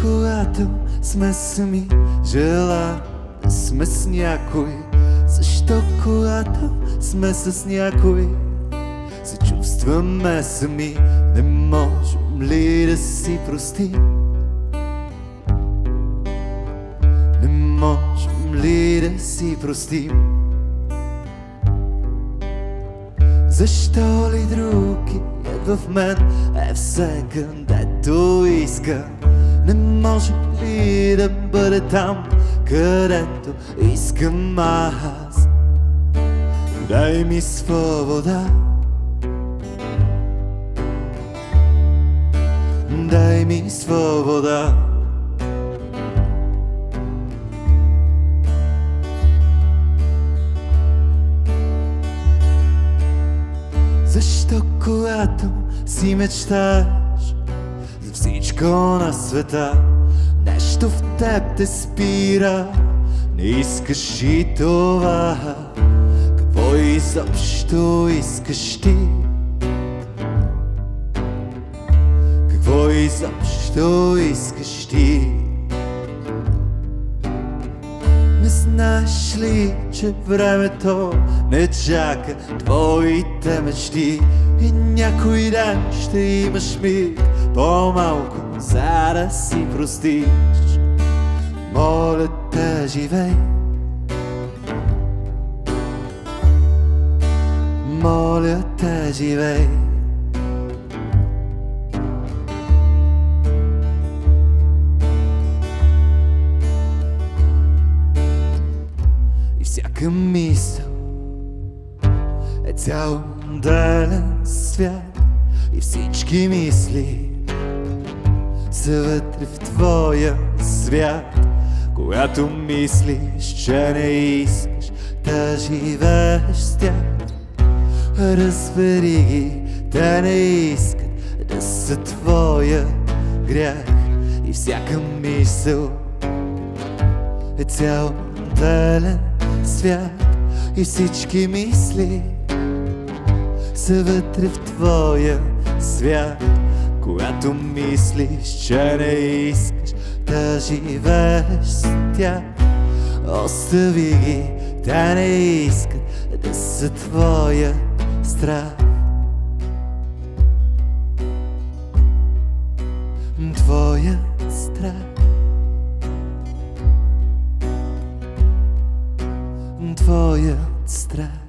когато сме сами, желаем да сме с някой? Защо когато сме с някой се чувстваме сами? Не можем ли да си простим? Не можем ли да си простим? Защо ли другият в мен е все където иска? Не може ли да бъде там, където искам аз? Дай ми свобода, дай ми свобода. Защо когато си мечтаеш за всичко на света, нещо в теб те спира, не искаш и това? Какво изобщо искаш ти? Какво изобщо искаш ти? Не знаеш ли, че времето не чака твоите мечти и някой ден ще имаш миг по-малко, за да си простиш? Моля те, живей, моля те, живей. И всяка мисъл е цял отделен свят, и всички мисли са вътре в твоя свят. Когато мислиш, че не искаш да живееш с тях, разбери ги, те не искат да са твоя грях. И всяка мисъл е цял отделен свят, и всички мисли са вътре в твоя свят. Когато мислиш, че не искаш да живееш с тях, остави ги, те не искат да са твоя страх. Твоят страх, твоят страх.